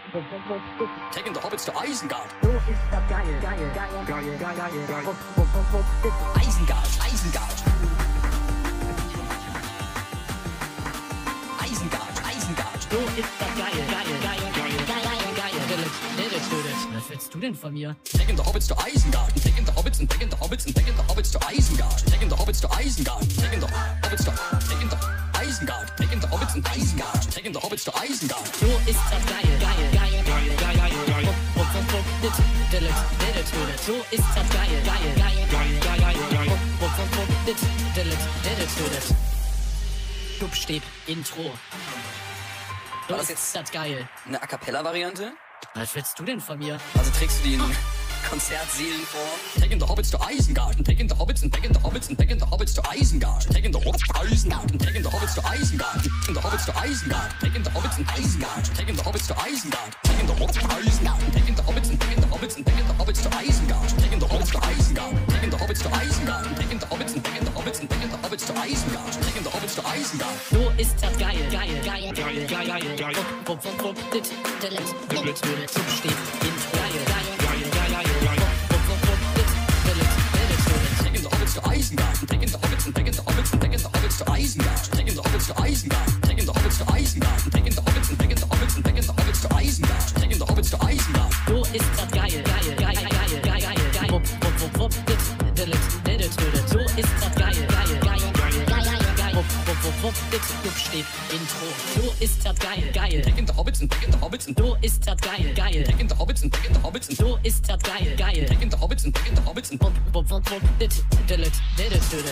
Taking the hobbits to Isengard. So ist das geil, geil, geil, geil, geil, geil. Isengard, Isengard. Isengard, Isengard. So ist das geil, geil, geil, geil, geil, geil. Was willst du denn von mir? Taking the hobbits to Isengard. And taking the hobbits and taking the hobbits and taking the hobbits to Isengard. Taking the hobbits to Isengard. Taking the hobbits to Isengard. Taking the hobbits and Isengard. Taking the hobbits to Isengard. So ist das geil, geil, geil, geil, geil, geil. So ist das geil, geil, geil, geil, geil, geil. Dubstep, Intro. So War das ist jetzt das geil. eine A Cappella-Variante? Was willst du denn von mir? Also trägst du die in Konzertsälen vor? Taking the hobbits to Isengard. And taking the hobbits and taking the hobbits and taking the hobbits to Isengard. Taking the hobbits to Isengard. And taking the hobbits to Isengard. Taking the hobbits to Isengard. Taking the hobbits and Isengard. Taking the hobbits to Isengard. Taking the hobbits to Isengard. And taking the hobbits and taking the hobbits and taking the hobbits to Isengard. Taking the hobbits to Isengard. Taking the hobbits to Isengard. And taking the hobbits and taking the hobbits and taking the hobbits to Isengard. Taking the hobbits to Isengard. So ist das geil, geil, geil, Geil, geil, geil, geil. Dubstep, Intro, geil, geil, geil, geil, Taking the hobbits to Isengard. And taking the hobbits and taking the hobbits and taking the hobbits to Isengard. Taking the hobbits to Isengard. Taking the hobbits to Isengard. And taking the hobbits and taking the hobbits and taking the hobbits to Isengard. Taking the hobbits to Isengard. So ist das geil, geil, geil, geil, geil, geil, geil. So ist das geil, geil, geil, geil, geil, geil. Dubstep, Intro. So ist das geil, geil. Taking the hobbits and taking the hobbits and So ist das geil, geil. taking the hobbits and taking the hobbits and So ist das geil, geil. taking the hobbits and taking the hobbits and Dubstep,